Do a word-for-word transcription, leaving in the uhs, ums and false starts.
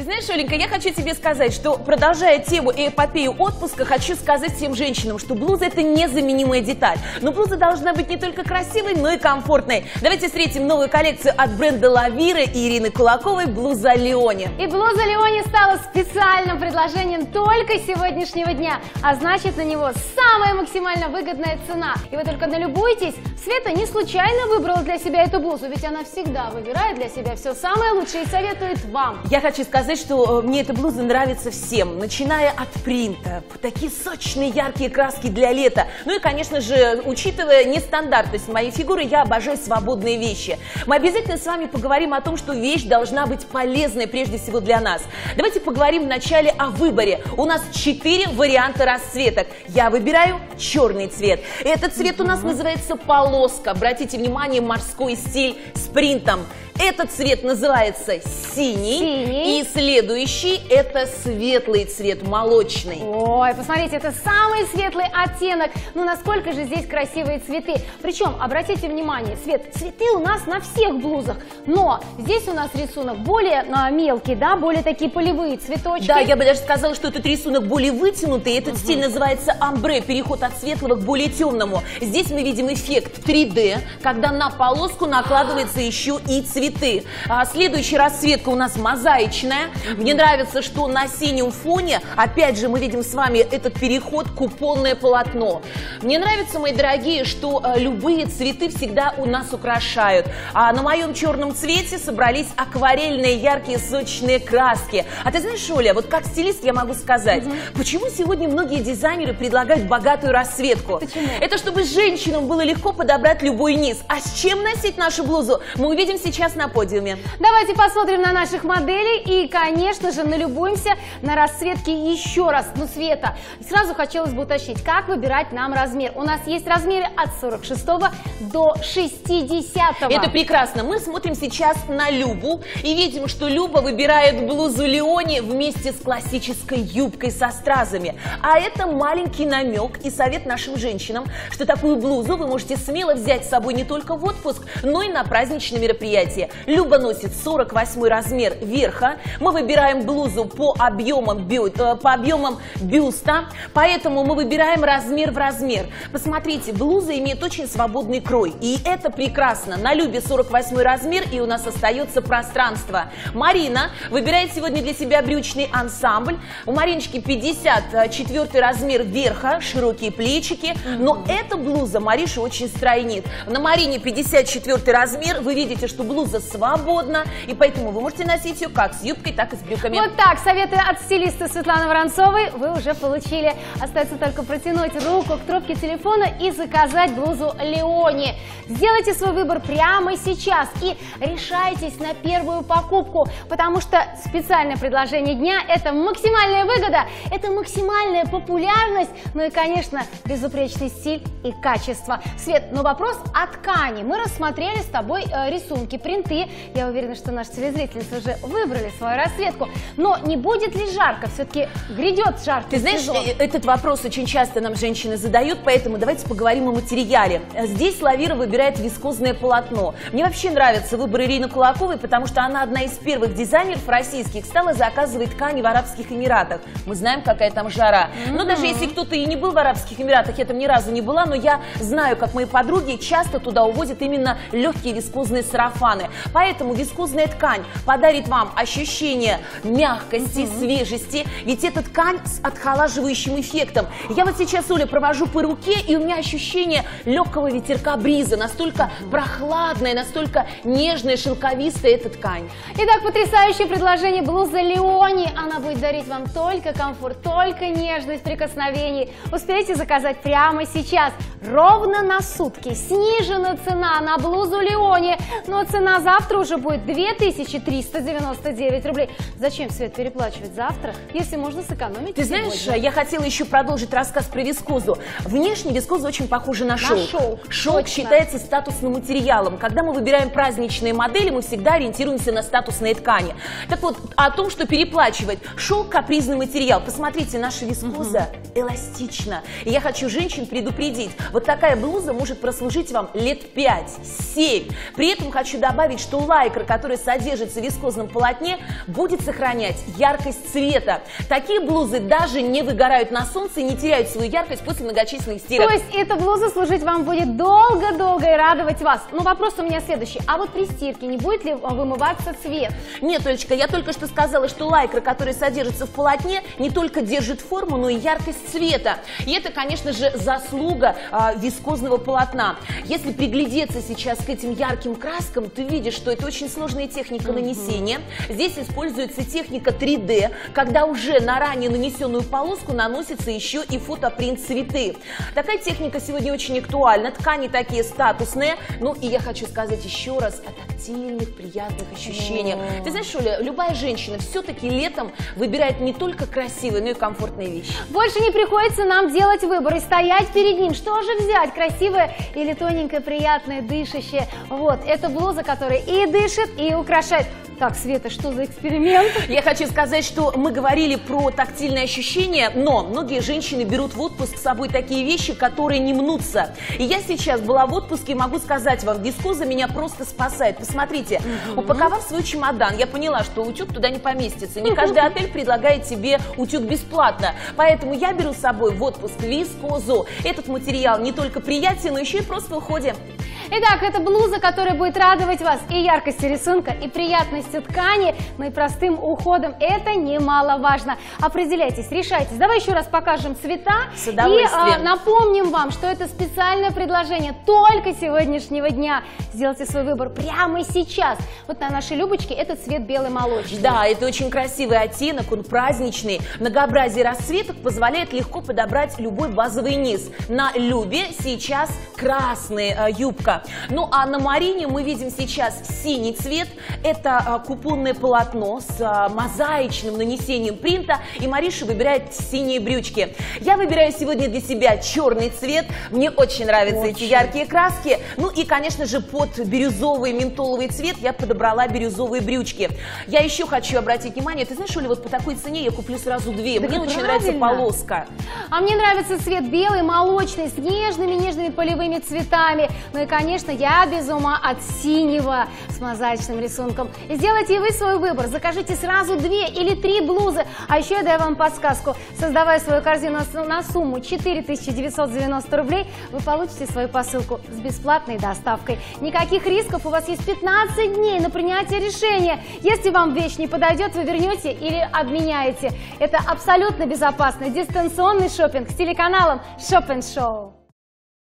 Ты знаешь, Оленька, я хочу тебе сказать, что, продолжая тему и эпопею отпуска, хочу сказать всем женщинам, что блуза – это незаменимая деталь. Но блуза должна быть не только красивой, но и комфортной. Давайте встретим новую коллекцию от бренда Лавира и Ирины Кулаковой «Блуза Леони». И блуза Леони стала специальным предложением только сегодняшнего дня, а значит, на него самая максимально выгодная цена. И вы только налюбуйтесь, Света не случайно выбрала для себя эту блузу, ведь она всегда выбирает для себя все самое лучшее и советует вам. Я хочу сказать, что мне эта блуза нравится всем, начиная от принта, такие сочные яркие краски для лета. Ну и, конечно же, учитывая нестандартность моей фигуры, я обожаю свободные вещи. Мы обязательно с вами поговорим о том, что вещь должна быть полезной прежде всего для нас. Давайте поговорим вначале о выборе. У нас четыре варианта расцветок. Я выбираю черный цвет. Этот цвет у нас называется полоска. Обратите внимание, морской стиль с принтом. Этот цвет называется синий, синий. И следующий это светлый цвет, молочный. Ой, посмотрите, это самый светлый оттенок. Ну, насколько же здесь красивые цветы. Причем, обратите внимание, Свет, цветы у нас на всех блузах, но здесь у нас рисунок более а, мелкий, да, более такие полевые цветочки. Да, я бы даже сказала, что этот рисунок более вытянутый. Этот угу. стиль называется амбре, переход от светлого к более темному. Здесь мы видим эффект три дэ, когда на полоску накладывается еще и цвет. Цветы. А, следующая расцветка у нас мозаичная. Мне нравится, что на синем фоне, опять же, мы видим с вами этот переход купонное полотно. Мне нравится, мои дорогие, что а, любые цветы всегда у нас украшают. А на моем черном цвете собрались акварельные, яркие, сочные краски. А ты знаешь, Оля, вот как стилист я могу сказать, угу. почему сегодня многие дизайнеры предлагают богатую расцветку? Почему? Это чтобы женщинам было легко подобрать любой низ. А с чем носить нашу блузу, мы увидим сейчас на подиуме. Давайте посмотрим на наших моделей и, конечно же, налюбуемся на расцветки еще раз. Ну, Света, сразу хотелось бы уточнить, как выбирать нам размер. У нас есть размеры от сорок шестого до шестидесятого. Это прекрасно. Мы смотрим сейчас на Любу и видим, что Люба выбирает блузу Леони вместе с классической юбкой со стразами. А это маленький намек и совет нашим женщинам, что такую блузу вы можете смело взять с собой не только в отпуск, но и на праздничные мероприятия. Люба носит сорок восьмой размер верха. Мы выбираем блузу по объемам, бю, по объемам бюста, поэтому мы выбираем размер в размер. Посмотрите, блуза имеет очень свободный крой, и это прекрасно. На Любе сорок восьмой размер, и у нас остается пространство. Марина выбирает сегодня для себя брючный ансамбль. У Мариночки пятьдесят четвёртый размер верха, широкие плечики, но эта блуза Маришу очень стройнит. На Марине пятьдесят четвёртый размер, вы видите, что блуза свободна, и поэтому вы можете носить ее как с юбкой, так и с брюками. Вот так, советы от стилиста Светланы Воронцовой вы уже получили. Остается только протянуть руку к трубке телефона и заказать блузу Леони. Сделайте свой выбор прямо сейчас и решайтесь на первую покупку, потому что специальное предложение дня – это максимальная выгода, это максимальная популярность, ну и, конечно, безупречный стиль и качество. Свет, но вопрос о ткани. Мы рассмотрели с тобой э, рисунки, принты. Я уверена, что наши телезрительницы уже выбрали свою расцветку. Но не будет ли жарко? Все-таки грядет жаркий Ты знаешь, сезон. этот вопрос очень часто нам женщины задают, поэтому давайте поговорим о материале. Здесь Лавира выбирает вискозное полотно. Мне вообще нравится выбор Ирины Кулаковой, потому что она одна из первых дизайнеров российских стала заказывать ткани в Арабских Эмиратах. Мы знаем, какая там жара. Mm-hmm. Но даже если кто-то и не был в Арабских Эмиратах, я там ни разу не была, но я знаю, как мои подруги часто туда увозят именно легкие вискозные сарафаны. Поэтому вискозная ткань подарит вам ощущение мягкости, mm-hmm. свежести, ведь это ткань с отхолаживающим эффектом. Я вот сейчас, Оля, провожу по руке, и у меня ощущение легкого ветерка бриза, настолько прохладная, настолько нежная, шелковистая эта ткань. Итак, потрясающее предложение блуза Леони. Она будет дарить вам только комфорт, только нежность прикосновений. Успейте заказать прямо сейчас. Ровно на сутки снижена цена на блузу Леони, но цена завтра уже будет две тысячи триста девяносто девять рублей. Зачем, Свет, переплачивать завтра, если можно сэкономить? Ты сегодня? знаешь, я хотела еще продолжить рассказ про вискозу. Внешне вискоза очень похожа на шелк. На шелк. Шелк Точно. считается статусным материалом. Когда мы выбираем праздничные модели, мы всегда ориентируемся на статусные ткани. Так вот, о том, что переплачивать. Шелк – капризный материал. Посмотрите, наша вискоза угу. эластична. И я хочу женщин предупредить. Вот такая блуза может прослужить вам лет пять-семь. При этом хочу добавить, что лайкра, которая содержится в вискозном полотне, будет сохранять яркость цвета. Такие блузы даже не выгорают на солнце и не теряют свою яркость после многочисленных стирок. То есть эта блуза служить вам будет долго-долго и радовать вас. Но вопрос у меня следующий. А вот при стирке не будет ли вымываться цвет? Нет, Олечка, я только что сказала, что лайкра, которая содержится в полотне, не только держит форму, но и яркость цвета. И это, конечно же, заслуга а, вискозного полотна. Если приглядеться сейчас к этим ярким краскам, ты видишь, что это очень сложная техника mm-hmm. нанесения. Здесь используется техника три дэ, когда уже на ранее нанесенную полоску наносится еще и фотопринт цветы. Такая техника сегодня очень актуальна, ткани такие статусные. Ну и я хочу сказать еще раз о тактильных, приятных ощущениях. Mm-hmm. Ты знаешь, Оля, любая женщина все-таки летом выбирает не только красивые, но и комфортные вещи. Больше не приходится нам делать выбор и стоять перед ним. Что же взять? Красивое или тоненькое, приятное, дышащее? Вот, это блуза, которая и дышит, и украшает. Так, Света, что за эксперимент? Я хочу сказать, что мы говорили про тактильные ощущения, но многие женщины берут в отпуск с собой такие вещи, которые не мнутся. И я сейчас была в отпуске и могу сказать вам, вискоза меня просто спасает. Посмотрите, угу. упаковав свой чемодан, я поняла, что утюг туда не поместится. Не каждый отель предлагает тебе утюг бесплатно. Поэтому я беру с собой в отпуск вискозу. Этот материал не только приятен, но еще и просто в уходе. Итак, это блуза, которая будет радовать вас и яркостью рисунка, и приятностью ткани, но и простым уходом. Это немаловажно. Определяйтесь, решайтесь. Давай еще раз покажем цвета. С удовольствием. И а, напомним вам, что это специальное предложение только сегодняшнего дня. Сделайте свой выбор прямо сейчас. Вот на нашей Любочке это цвет белый молочный. Да, это очень красивый оттенок, он праздничный. Многообразие расцветок позволяет легко подобрать любой базовый низ. На Любе сейчас красная э, юбка. Ну а на Марине мы видим сейчас синий цвет. Это а, купонное полотно с а, мозаичным нанесением принта. И Мариша выбирает синие брючки. Я выбираю сегодня для себя черный цвет. Мне очень нравятся очень. эти яркие краски. Ну и, конечно же, под бирюзовый ментоловый цвет я подобрала бирюзовые брючки. Я еще хочу обратить внимание, ты знаешь, Оля, вот по такой цене я куплю сразу две. Да, мне очень правильно. нравится полоска. А мне нравится цвет белый, молочный, с нежными-нежными полевыми цветами. Ну и, конечно, Конечно, я без ума от синего с мозаичным рисунком. И сделайте и вы свой выбор. Закажите сразу две или три блузы. А еще я даю вам подсказку. Создавая свою корзину на сумму четыре тысячи девятьсот девяносто рублей, вы получите свою посылку с бесплатной доставкой. Никаких рисков. У вас есть пятнадцать дней на принятие решения. Если вам вещь не подойдет, вы вернете или обменяете. Это абсолютно безопасный дистанционный шопинг с телеканалом Shop and Show.